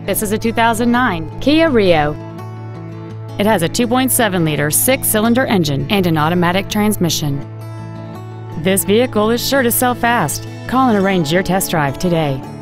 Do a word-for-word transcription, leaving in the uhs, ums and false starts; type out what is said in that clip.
This is a two thousand nine Kia Rio. It has a two point seven liter six-cylinder engine and an automatic transmission. This vehicle is sure to sell fast. Call and arrange your test drive today.